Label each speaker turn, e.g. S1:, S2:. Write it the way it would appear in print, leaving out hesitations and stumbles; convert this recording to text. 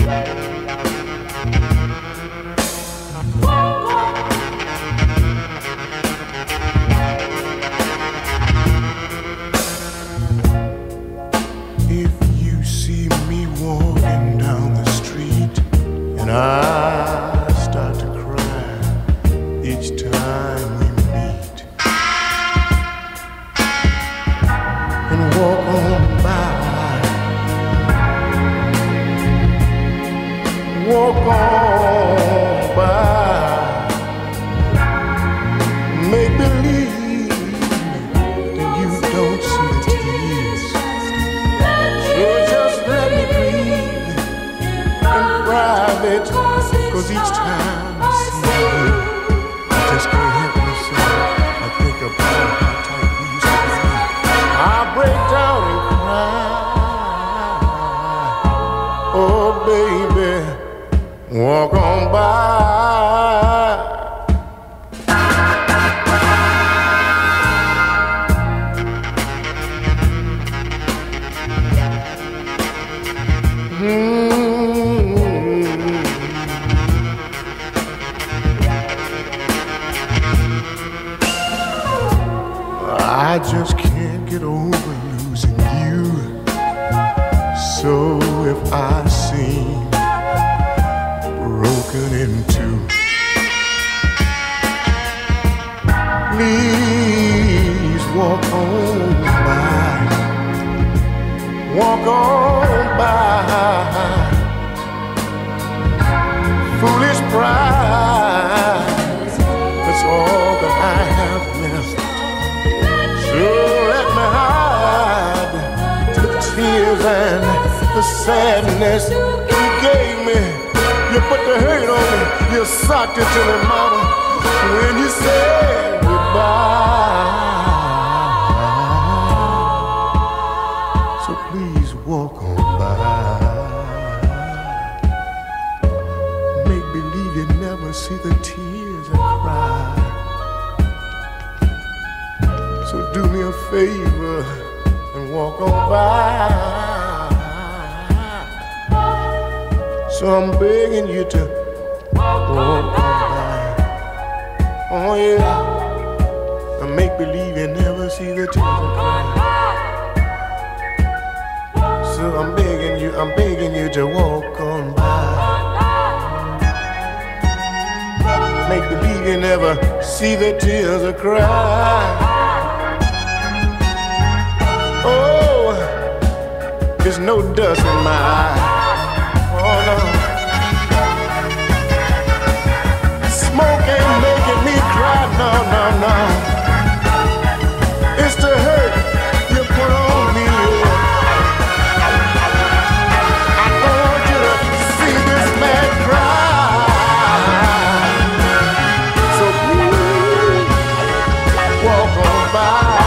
S1: If you see me walking down the street and I start to cry each time we meet, and walk on by, walk on by, make believe that you don't see the tears. So just let me breathe in private, 'cause each time I see you, I just can't help myself. I think about how tight we used to be. I break down and cry. Oh baby, walk on by. I just can't get over losing you. So if I seem broken in two, please walk on by, walk on by. Foolish pride, that's all that I have left. So let me hide the tears and the sadness you gave me. You put the hurt on me, you socked it to me, mama, when you said goodbye. So please walk on by. Make believe you never see the tears I cry. So do me a favor and walk on by. So I'm begging you to walk on by. Oh yeah, and make believe you never see the tears I cry. So I'm begging you to walk on by. Make believe you never see the tears I cry. Oh, there's no dust in my eye. Oh no, smoke ain't making me cry. No, no, no. It's the hurt you put on me. I don't want you to see this man cry. So please walk on by.